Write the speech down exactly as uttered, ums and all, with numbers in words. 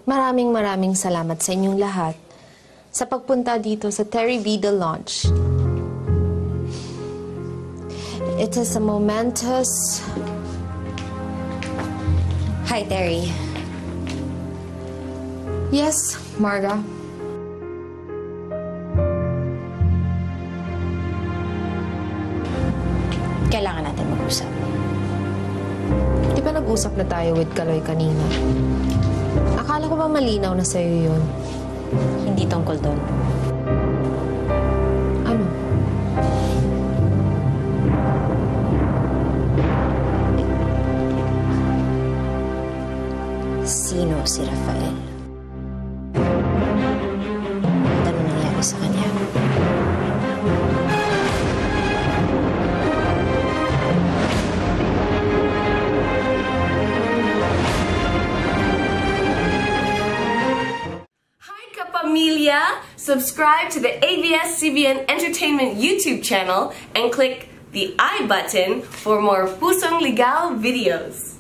Maraming maraming salamat sa inyong lahat sa pagpunta dito sa Terry Vida Lodge. It is a momentous... Hi, Terry. Yes, Marga. Kailangan natin mag-usap. Di ba nag-usap na tayo with Kaloy kanina? Akala ko ba malinaw na sa'yo yun? Hindi tungkol doon. Ano? Sino si Rafael? At ano nangyari sa kanya? Pamilya, subscribe to the A B S C B N Entertainment YouTube channel and click the I button for more Pusong Ligaw videos.